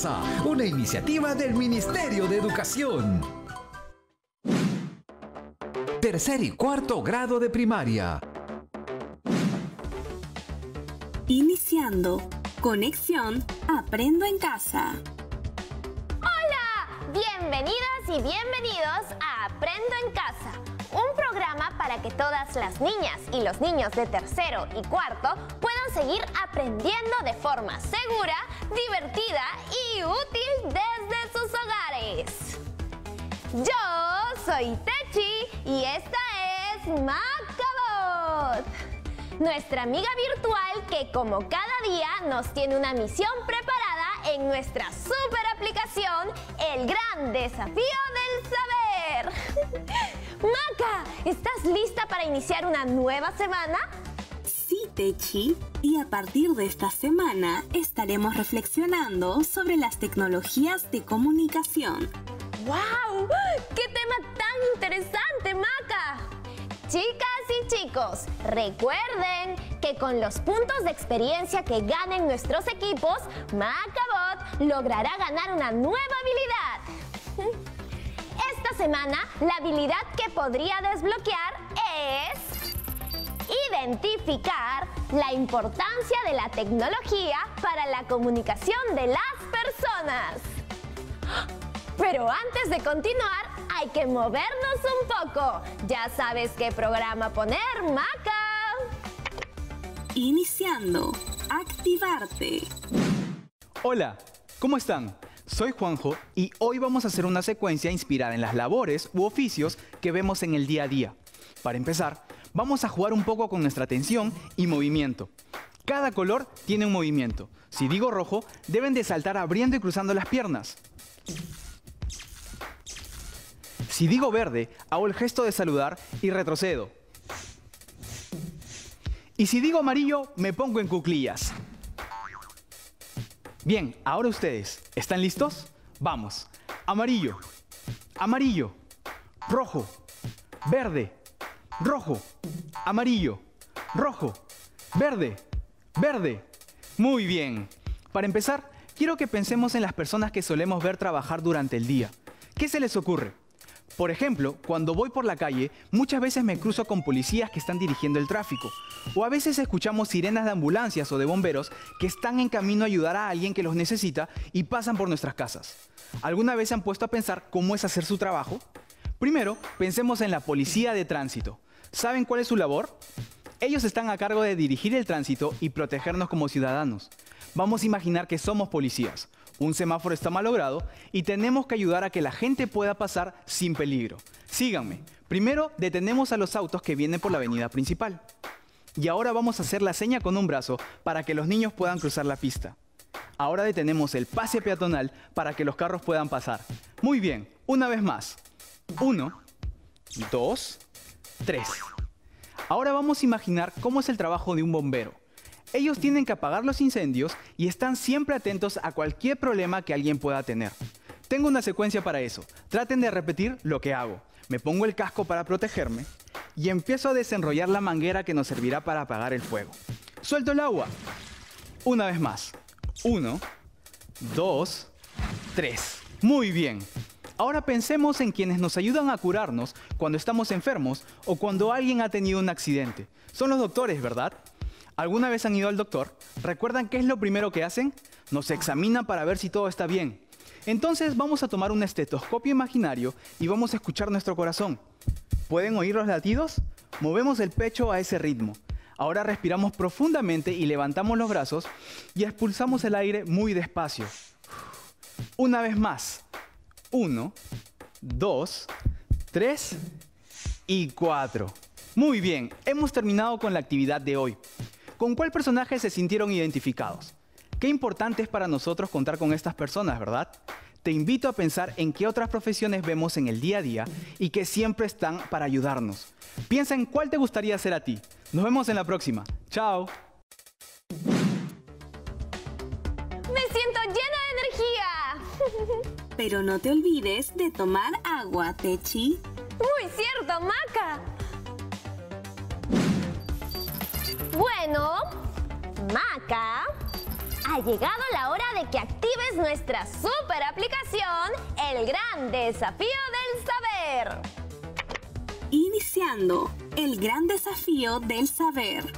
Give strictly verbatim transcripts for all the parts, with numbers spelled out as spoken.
Casa, una iniciativa del Ministerio de Educación. Tercer y cuarto grado de primaria. Iniciando. Conexión Aprendo en Casa. ¡Hola! Bienvenidas y bienvenidos a Aprendo en Casa, un programa para que todas las niñas y los niños de tercero y cuarto puedan seguir aprendiendo de forma segura, divertida y útil desde sus hogares. Yo soy Techi y esta es Macabot, nuestra amiga virtual que como cada día nos tiene una misión preparada en nuestra super aplicación, El Gran Desafío del Saber. Maca, ¿estás lista para iniciar una nueva semana? Sí, Techi. Y a partir de esta semana estaremos reflexionando sobre las tecnologías de comunicación. ¡Wow! ¡Qué tema tan interesante, Maca! Chicas y chicos, recuerden que con los puntos de experiencia que ganen nuestros equipos, Macabot logrará ganar una nueva habilidad. Esta semana, la habilidad que podría desbloquear es identificar la importancia de la tecnología para la comunicación de las personas. Pero antes de continuar, hay que movernos un poco. ¿Ya sabes qué programa poner, Maca? Iniciando. Activarte. Hola, ¿cómo están? Soy Juanjo y hoy vamos a hacer una secuencia inspirada en las labores u oficios que vemos en el día a día. Para empezar, vamos a jugar un poco con nuestra atención y movimiento. Cada color tiene un movimiento. Si digo rojo, deben de saltar abriendo y cruzando las piernas. Si digo verde, hago el gesto de saludar y retrocedo. Y si digo amarillo, me pongo en cuclillas. Bien, ahora ustedes, ¿están listos? Vamos. Amarillo, amarillo, rojo, verde, rojo, amarillo, rojo, verde, verde. Muy bien. Para empezar, quiero que pensemos en las personas que solemos ver trabajar durante el día. ¿Qué se les ocurre? Por ejemplo, cuando voy por la calle, muchas veces me cruzo con policías que están dirigiendo el tráfico. O a veces escuchamos sirenas de ambulancias o de bomberos que están en camino a ayudar a alguien que los necesita y pasan por nuestras casas. ¿Alguna vez se han puesto a pensar cómo es hacer su trabajo? Primero, pensemos en la policía de tránsito. ¿Saben cuál es su labor? Ellos están a cargo de dirigir el tránsito y protegernos como ciudadanos. Vamos a imaginar que somos policías. Un semáforo está malogrado y tenemos que ayudar a que la gente pueda pasar sin peligro. Síganme. Primero detenemos a los autos que vienen por la avenida principal. Y ahora vamos a hacer la seña con un brazo para que los niños puedan cruzar la pista. Ahora detenemos el pase peatonal para que los carros puedan pasar. Muy bien, una vez más. Uno, dos, tres. Ahora vamos a imaginar cómo es el trabajo de un bombero. Ellos tienen que apagar los incendios y están siempre atentos a cualquier problema que alguien pueda tener. Tengo una secuencia para eso. Traten de repetir lo que hago. Me pongo el casco para protegerme y empiezo a desenrollar la manguera que nos servirá para apagar el fuego. Suelto el agua. Una vez más. Uno, dos, tres. Muy bien. Ahora pensemos en quienes nos ayudan a curarnos cuando estamos enfermos o cuando alguien ha tenido un accidente. Son los doctores, ¿verdad? ¿Alguna vez han ido al doctor? ¿Recuerdan qué es lo primero que hacen? Nos examinan para ver si todo está bien. Entonces vamos a tomar un estetoscopio imaginario y vamos a escuchar nuestro corazón. ¿Pueden oír los latidos? Movemos el pecho a ese ritmo. Ahora respiramos profundamente y levantamos los brazos y expulsamos el aire muy despacio. Una vez más. Uno, dos, tres y cuatro. Muy bien, hemos terminado con la actividad de hoy. ¿Con cuál personaje se sintieron identificados? Qué importante es para nosotros contar con estas personas, ¿verdad? Te invito a pensar en qué otras profesiones vemos en el día a día y que siempre están para ayudarnos. Piensa en cuál te gustaría ser a ti. Nos vemos en la próxima. ¡Chao! ¡Me siento llena de energía! Pero no te olvides de tomar agua, Techi. Muy cierto, Maca. Bueno, Maca, Ha llegado la hora de que actives nuestra super aplicación, El Gran Desafío del Saber. Iniciando El Gran Desafío del Saber.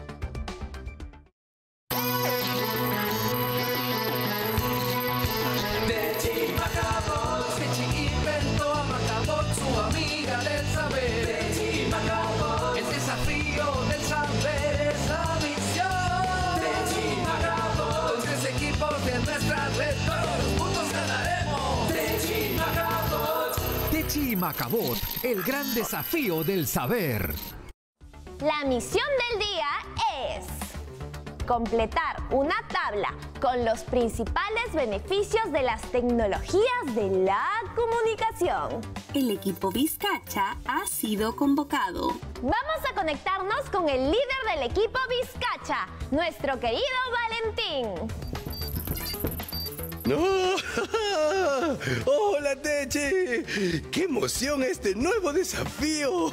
Techi Macabot, Techi inventó a Macabot, su amiga del saber. Techi Macabot, el desafío del saber es la misión. Techi Macabot, con tres equipos de nuestra red, todos los puntos ganaremos. Techi Macabot. Techi Macabot, el gran desafío del saber. La misión del día es completar una tabla con los principales beneficios de las tecnologías de la comunicación. El equipo Vizcacha ha sido convocado. Vamos a conectarnos con el líder del equipo Vizcacha, nuestro querido Valentín. ¡No! ¡Hola, Techi! ¡Qué emoción este nuevo desafío!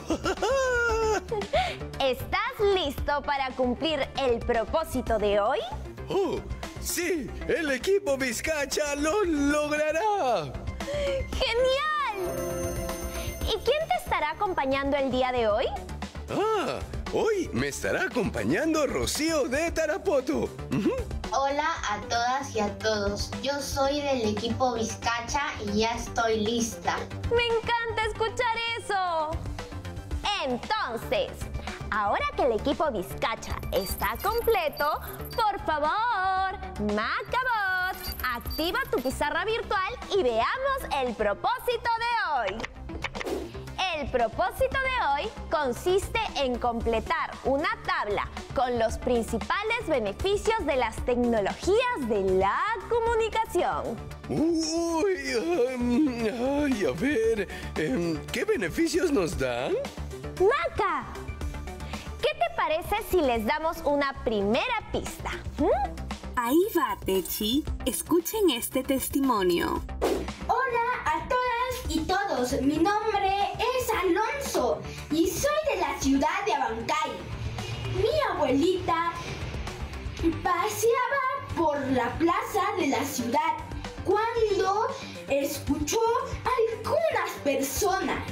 ¿Estás listo para cumplir el propósito de hoy? ¡Oh, sí! ¡El equipo Vizcacha lo logrará! ¡Genial! ¿Y quién te estará acompañando el día de hoy? ¡Ah! Hoy me estará acompañando Rocío de Tarapoto. Uh-huh. Hola a todas y a todos. Yo soy del equipo Vizcacha y ya estoy lista. ¡Me encanta escuchar eso! Entonces, ahora que el equipo Vizcacha está completo, por favor, Macabot, activa tu pizarra virtual y veamos el propósito de hoy. El propósito de hoy consiste en completar una tabla con los principales beneficios de las tecnologías de la comunicación. Uy, um, ay, a ver, um, ¿qué beneficios nos dan? ¡Maca! ¿Qué te parece si les damos una primera pista? ¿Mm? Ahí va, Techi. Escuchen este testimonio. Hola a todas y todos. Mi nombre es Alonso y soy de la ciudad de Abancay. Mi abuelita paseaba por la plaza de la ciudad cuando escuchó a algunas personas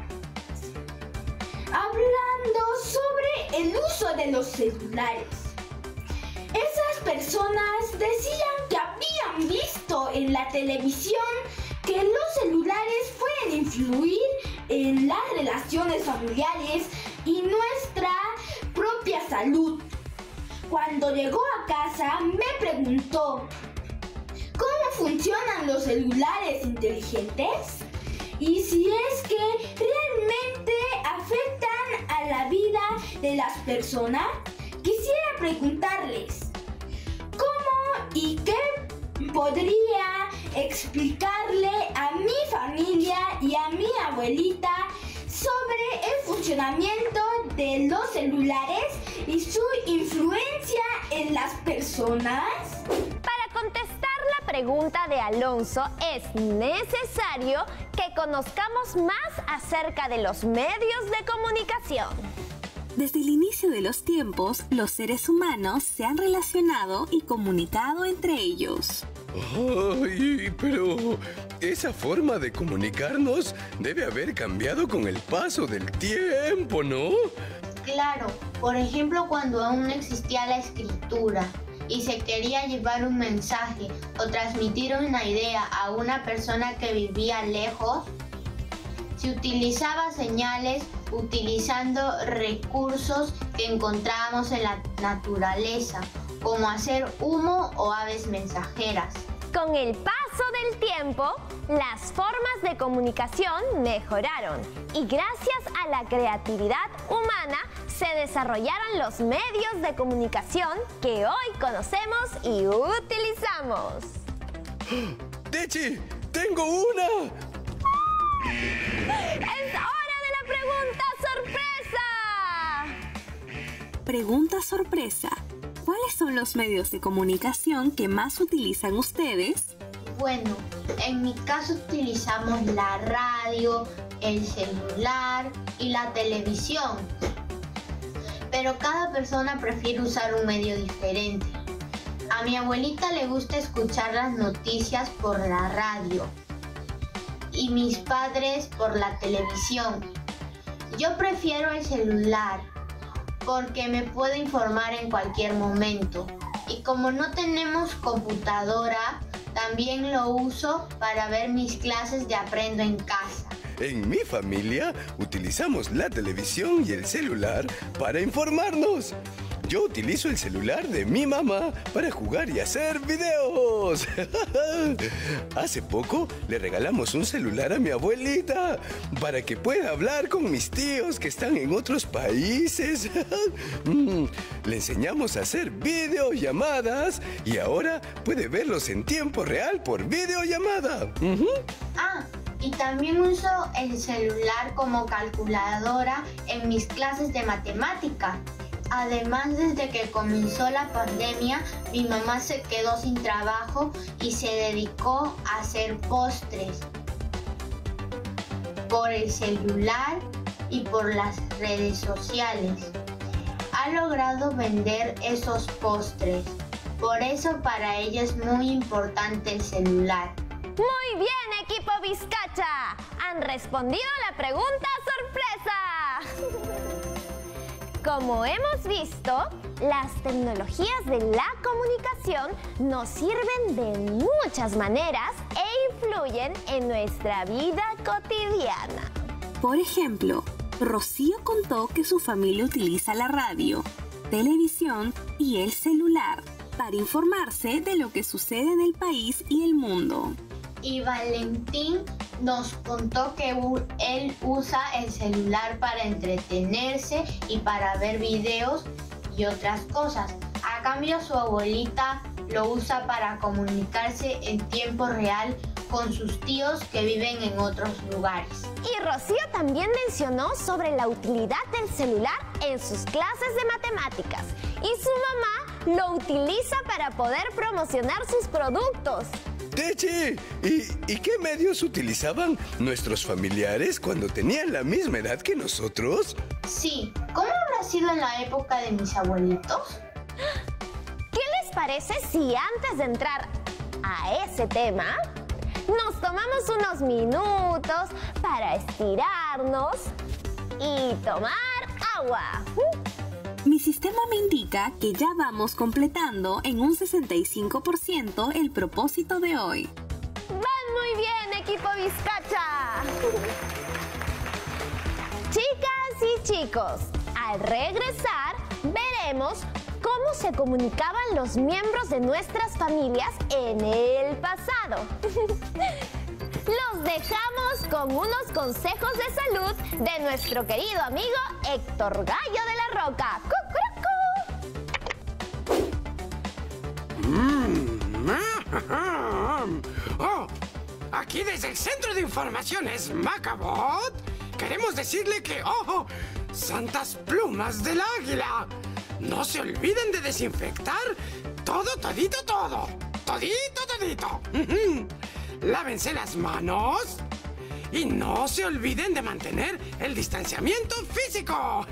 hablando sobre el uso de los celulares. Esas personas decían que habían visto en la televisión que los celulares pueden influir en las relaciones familiares y nuestra propia salud. Cuando llegó a casa me preguntó, ¿cómo funcionan los celulares inteligentes? Y si es que realmente afectan a la vida de las personas. Quisiera preguntarles, ¿cómo y qué podría explicarle a mi familia y a mi abuelita sobre el funcionamiento de los celulares y su influencia en las personas? Para contestar la pregunta de Alonso es necesario que conozcamos más acerca de los medios de comunicación. Desde el inicio de los tiempos, los seres humanos se han relacionado y comunicado entre ellos. Ay, pero esa forma de comunicarnos debe haber cambiado con el paso del tiempo, ¿no? Claro, por ejemplo cuando aún no existía la escritura y se quería llevar un mensaje o transmitir una idea a una persona que vivía lejos, se utilizaba señales utilizando recursos que encontramos en la naturaleza, como hacer humo o aves mensajeras. Con el paso del tiempo, las formas de comunicación mejoraron y gracias a la creatividad humana se desarrollaron los medios de comunicación que hoy conocemos y utilizamos. ¡Techi! ¡Tengo una! ¡Es hora de la pregunta sorpresa! Pregunta sorpresa. ¿Cuáles son los medios de comunicación que más utilizan ustedes? Bueno, en mi caso utilizamos la radio, el celular y la televisión. Pero cada persona prefiere usar un medio diferente. A mi abuelita le gusta escuchar las noticias por la radio y mis padres por la televisión. Yo prefiero el celular porque me puedo informar en cualquier momento. Y como no tenemos computadora, también lo uso para ver mis clases de Aprendo en Casa. En mi familia utilizamos la televisión y el celular para informarnos. Yo utilizo el celular de mi mamá para jugar y hacer videos. Hace poco le regalamos un celular a mi abuelita para que pueda hablar con mis tíos que están en otros países. Le enseñamos a hacer videollamadas y ahora puede verlos en tiempo real por videollamada. Uh-huh. Ah, y también uso el celular como calculadora en mis clases de matemática. Además, desde que comenzó la pandemia, mi mamá se quedó sin trabajo y se dedicó a hacer postres por el celular y por las redes sociales. Ha logrado vender esos postres. Por eso para ella es muy importante el celular. Muy bien, equipo Vizcacha. Han respondido la pregunta sorpresa. Como hemos visto, las tecnologías de la comunicación nos sirven de muchas maneras e influyen en nuestra vida cotidiana. Por ejemplo, Rocío contó que su familia utiliza la radio, televisión y el celular para informarse de lo que sucede en el país y el mundo. Y Valentín nos contó que él usa el celular para entretenerse y para ver videos y otras cosas. A cambio, su abuelita lo usa para comunicarse en tiempo real con sus tíos que viven en otros lugares. Y Rocío también mencionó sobre la utilidad del celular en sus clases de matemáticas. Y su mamá lo utiliza para poder promocionar sus productos. Techi, ¿y, ¿y qué medios utilizaban nuestros familiares cuando tenían la misma edad que nosotros? Sí, ¿cómo habrá sido en la época de mis abuelitos? ¿Qué les parece si antes de entrar a ese tema, nos tomamos unos minutos para estirarnos y tomar agua? Mi sistema me indica que ya vamos completando en un sesenta y cinco por ciento el propósito de hoy. ¡Van muy bien, equipo Vizcacha! Chicas y chicos, al regresar veremos cómo se comunicaban los miembros de nuestras familias en el pasado. Los dejamos con unos consejos de salud de nuestro querido amigo Héctor Gallo de la Roca. ¡Cucurucu! Mm. Oh, aquí desde el Centro de Informaciones Macabot queremos decirle que, ojo, santas plumas del águila, no se olviden de desinfectar todo, todito, todo. Todito, todito. Lávense las manos y no se olviden de mantener el distanciamiento físico.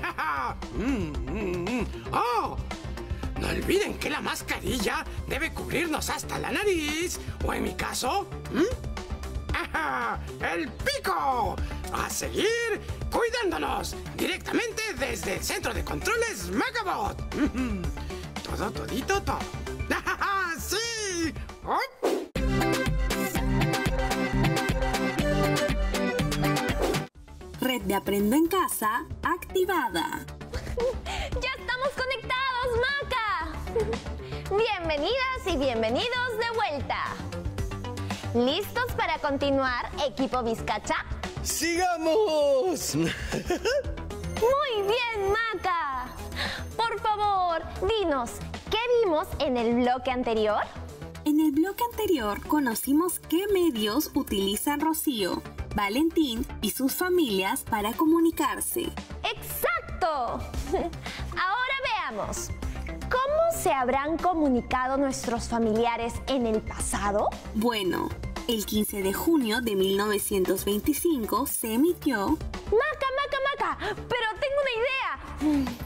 ¡Oh! No olviden que la mascarilla debe cubrirnos hasta la nariz, o en mi caso, ¡el pico! A seguir cuidándonos directamente desde el Centro de Controles Macabot. Todo, todito, todo. ¡Sí! ¡Oh! Red de Aprendo en Casa activada. ¡Ya estamos conectados, Maca! Bienvenidas y bienvenidos de vuelta. ¿Listos para continuar, equipo Vizcacha? ¡Sigamos! Muy bien, Maca. Por favor, dinos, ¿qué vimos en el bloque anterior? En el bloque anterior conocimos qué medios utilizan Rocío, Valentín y sus familias para comunicarse. ¡Exacto! Ahora veamos. ¿Cómo se habrán comunicado nuestros familiares en el pasado? Bueno, el quince de junio de mil novecientos veinticinco se emitió... ¡Maca, Maca, Maca! ¡Pero tengo una idea!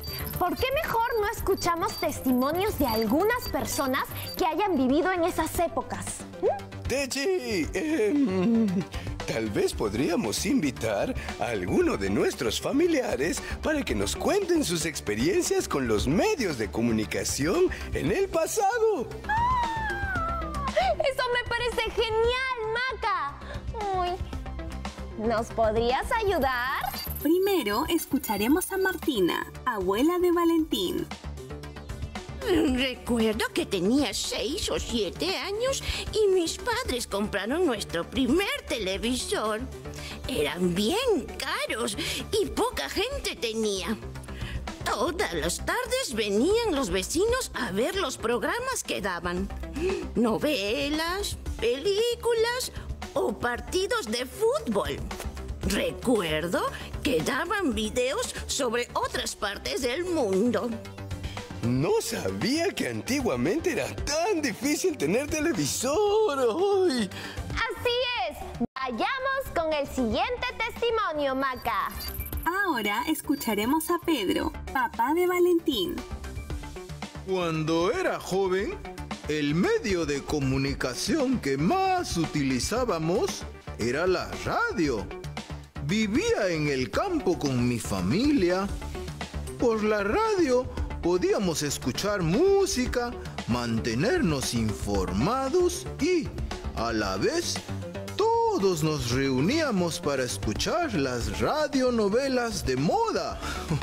¿por qué mejor no escuchamos testimonios de algunas personas que hayan vivido en esas épocas? ¿Mm? Techi, eh, tal vez podríamos invitar a alguno de nuestros familiares para que nos cuenten sus experiencias con los medios de comunicación en el pasado. ¡Ah! ¡Eso me parece genial, Maca! Uy, ¿nos podrías ayudar? Primero escucharemos a Martina, abuela de Valentín. Recuerdo que tenía seis o siete años y mis padres compraron nuestro primer televisor. Eran bien caros y poca gente tenía. Todas las tardes venían los vecinos a ver los programas que daban. Novelas, películas o partidos de fútbol. Recuerdo que daban videos sobre otras partes del mundo. No sabía que antiguamente era tan difícil tener televisor. ¡Ay! Así es. Vayamos con el siguiente testimonio, Maca. Ahora escucharemos a Pedro, papá de Valentín. Cuando era joven, el medio de comunicación que más utilizábamos era la radio. Vivía en el campo con mi familia. Por la radio podíamos escuchar música, mantenernos informados y, a la vez, todos nos reuníamos para escuchar las radionovelas de moda.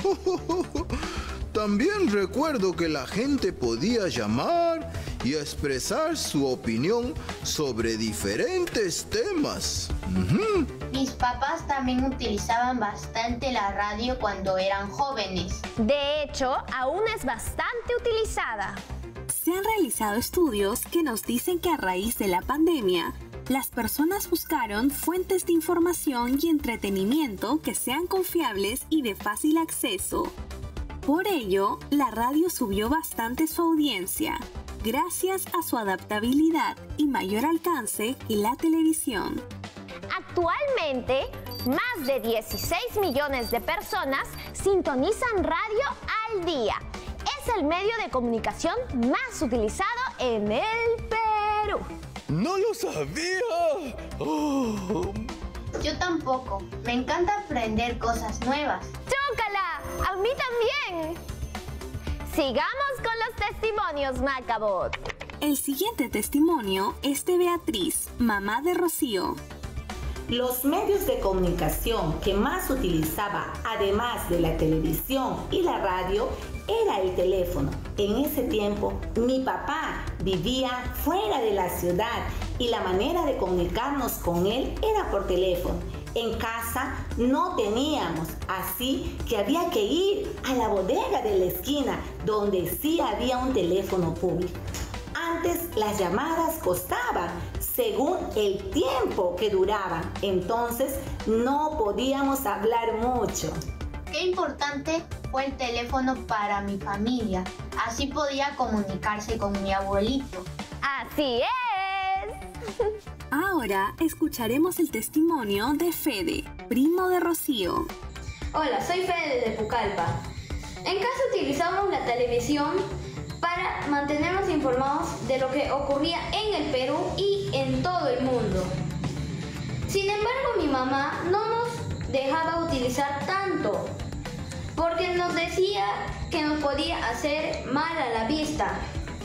También recuerdo que la gente podía llamar y expresar su opinión sobre diferentes temas. Uh-huh. Mis papás también utilizaban bastante la radio cuando eran jóvenes. De hecho, aún es bastante utilizada. Se han realizado estudios que nos dicen que a raíz de la pandemia, las personas buscaron fuentes de información y entretenimiento que sean confiables y de fácil acceso. Por ello, la radio subió bastante su audiencia, gracias a su adaptabilidad y mayor alcance que la televisión. Actualmente, más de dieciséis millones de personas sintonizan radio al día. Es el medio de comunicación más utilizado en el Perú. ¡No lo sabía! Oh. Yo tampoco. Me encanta aprender cosas nuevas. ¡Chócala! ¡A mí también! Sigamos con los testimonios, Macabot. El siguiente testimonio es de Beatriz, mamá de Rocío. Los medios de comunicación que más utilizaba, además de la televisión y la radio, era el teléfono. En ese tiempo, mi papá vivía fuera de la ciudad y la manera de comunicarnos con él era por teléfono. En casa no teníamos, así que había que ir a la bodega de la esquina, donde sí había un teléfono público. Antes las llamadas costaban según el tiempo que duraban, entonces no podíamos hablar mucho. Qué importante fue el teléfono para mi familia. Así podía comunicarse con mi abuelito. ¡Así es! Ahora escucharemos el testimonio de Fede, primo de Rocío. Hola, soy Fede de Pucallpa. En casa utilizamos la televisión para mantenernos informados de lo que ocurría en el Perú y en todo el mundo. Sin embargo, mi mamá no nos dejaba utilizar tanto, porque nos decía que nos podía hacer mal a la vista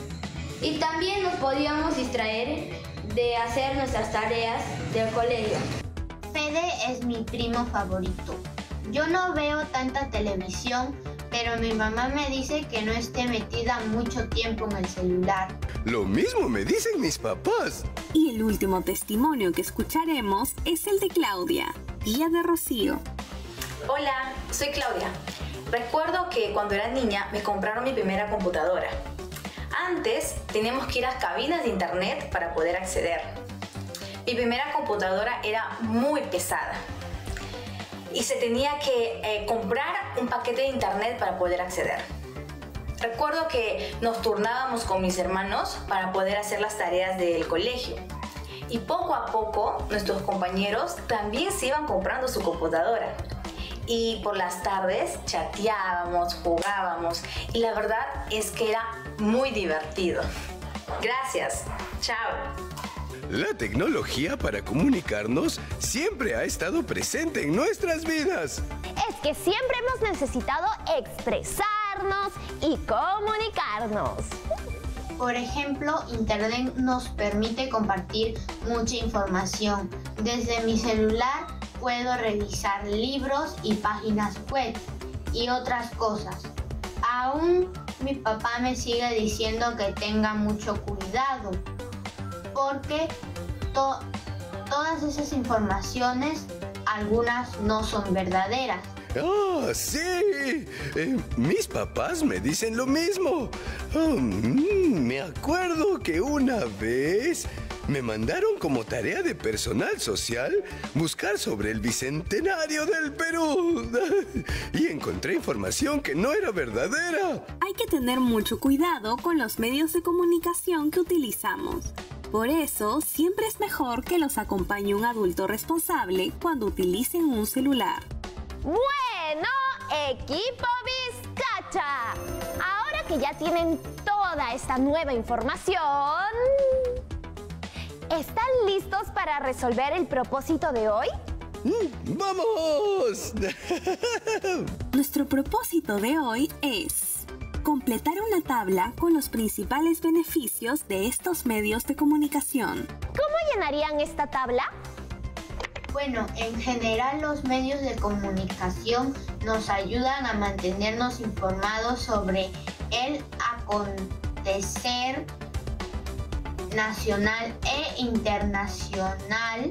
y también nos podíamos distraer de hacer nuestras tareas del colegio. Fede es mi primo favorito. Yo no veo tanta televisión, pero mi mamá me dice que no esté metida mucho tiempo en el celular. Lo mismo me dicen mis papás. Y el último testimonio que escucharemos es el de Claudia, tía de Rocío. Hola, soy Claudia. Recuerdo que cuando era niña me compraron mi primera computadora. Antes teníamos que ir a cabinas de internet para poder acceder. Mi primera computadora era muy pesada y se tenía que eh, comprar un paquete de internet para poder acceder. Recuerdo que nos turnábamos con mis hermanos para poder hacer las tareas del colegio. Y poco a poco nuestros compañeros también se iban comprando su computadora. y por las tardes chateábamos, jugábamos y la verdad es que era muy divertido. Gracias. Chao. La tecnología para comunicarnos siempre ha estado presente en nuestras vidas. Es que siempre hemos necesitado expresarnos y comunicarnos. Por ejemplo, Internet nos permite compartir mucha información. Desde mi celular puedo revisar libros y páginas web y otras cosas. Aún mi papá me sigue diciendo que tenga mucho cuidado, porque to- todas esas informaciones, algunas no son verdaderas. ¡Ah, sí! Eh, mis papás me dicen lo mismo. Oh, mm, me acuerdo que una vez me mandaron como tarea de personal social buscar sobre el bicentenario del Perú. Y encontré información que no era verdadera. Hay que tener mucho cuidado con los medios de comunicación que utilizamos. Por eso, siempre es mejor que los acompañe un adulto responsable cuando utilicen un celular. Bueno, equipo Vizcacha, ahora que ya tienen toda esta nueva información, ¿están listos para resolver el propósito de hoy? ¡Vamos! Nuestro propósito de hoy es completar una tabla con los principales beneficios de estos medios de comunicación. ¿Cómo llenarían esta tabla? Bueno, en general los medios de comunicación nos ayudan a mantenernos informados sobre el acontecer nacional e internacional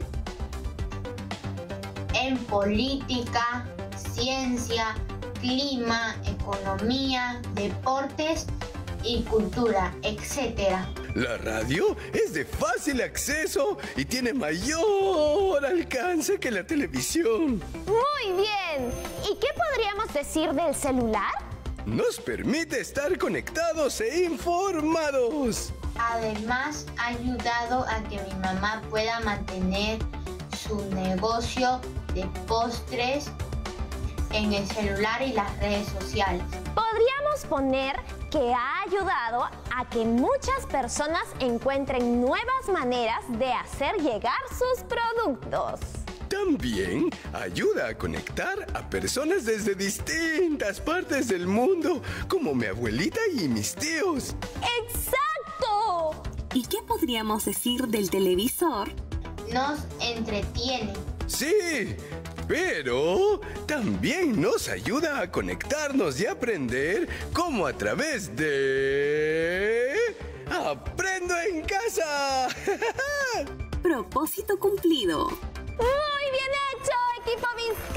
en política, ciencia, clima, economía, deportes y cultura, etcétera. La radio es de fácil acceso y tiene mayor alcance que la televisión. Muy bien. ¿Y qué podríamos decir del celular? Nos permite estar conectados e informados. Además, ha ayudado a que mi mamá pueda mantener su negocio de postres en el celular y las redes sociales. Podríamos poner que ha ayudado a que muchas personas encuentren nuevas maneras de hacer llegar sus productos. También ayuda a conectar a personas desde distintas partes del mundo, como mi abuelita y mis tíos. ¡Exacto! ¿Y qué podríamos decir del televisor? Nos entretiene. Sí, pero también nos ayuda a conectarnos y aprender como a través de... ¡Aprendo en casa! Propósito cumplido. ¡Muy bien hecho, equipo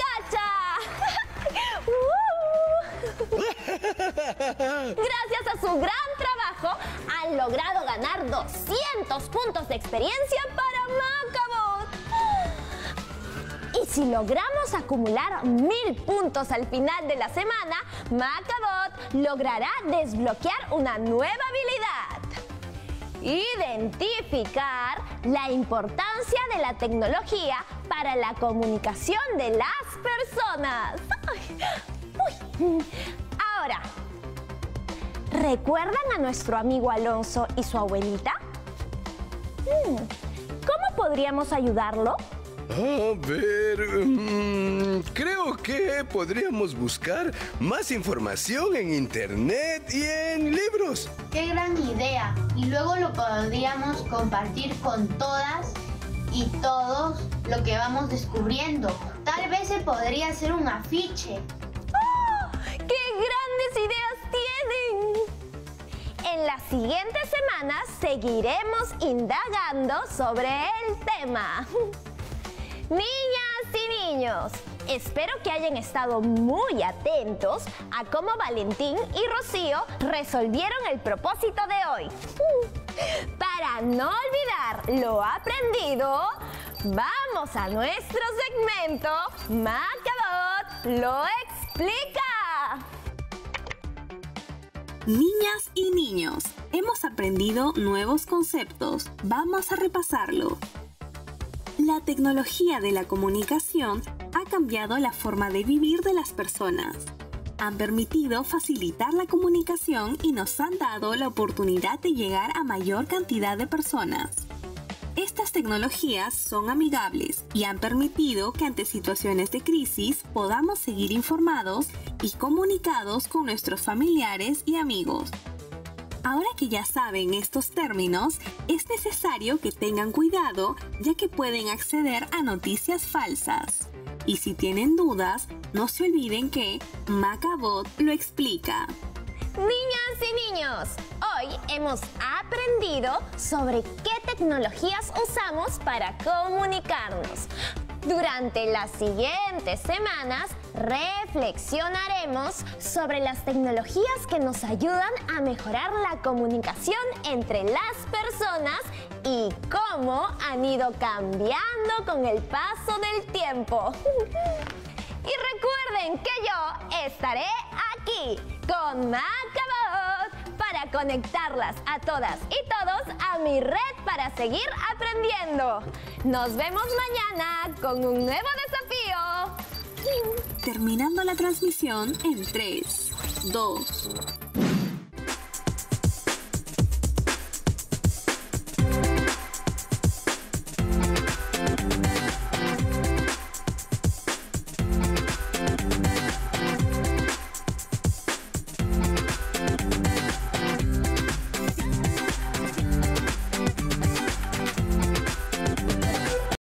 Vizcacha! Gracias a su gran trabajo, han logrado ganar doscientos puntos de experiencia para Macabot. Y si logramos acumular mil puntos al final de la semana, Macabot logrará desbloquear una nueva habilidad. Identificar la importancia de la tecnología para la comunicación de las personas. Uy. Ahora, ¿recuerdan a nuestro amigo Alonso y su abuelita? ¿Cómo podríamos ayudarlo? A ver, mmm, creo que podríamos buscar más información en internet y en libros. ¡Qué gran idea! Y luego lo podríamos compartir con todas y todos lo que vamos descubriendo. Tal vez se podría hacer un afiche. ¡Oh! ¡Qué grandes ideas tienen! En las siguientes semanas seguiremos indagando sobre el tema. Niñas y niños, espero que hayan estado muy atentos a cómo Valentín y Rocío resolvieron el propósito de hoy. Para no olvidar lo aprendido, vamos a nuestro segmento Macabot lo explica. Niñas y niños, hemos aprendido nuevos conceptos. Vamos a repasarlo. La tecnología de la comunicación ha cambiado la forma de vivir de las personas. Han permitido facilitar la comunicación y nos han dado la oportunidad de llegar a mayor cantidad de personas. Estas tecnologías son amigables y han permitido que ante situaciones de crisis podamos seguir informados y comunicados con nuestros familiares y amigos. Ahora que ya saben estos términos, es necesario que tengan cuidado ya que pueden acceder a noticias falsas. Y si tienen dudas, no se olviden que Macabot lo explica. Niñas y niños, hoy hemos aprendido sobre qué tecnologías usamos para comunicarnos. Durante las siguientes semanas reflexionaremos sobre las tecnologías que nos ayudan a mejorar la comunicación entre las personas y cómo han ido cambiando con el paso del tiempo. Y recuerden que yo estaré aquí con Macabot para conectarlas a todas y todos a mi red para seguir aprendiendo. Nos vemos mañana con un nuevo desafío. Terminando la transmisión en tres, dos,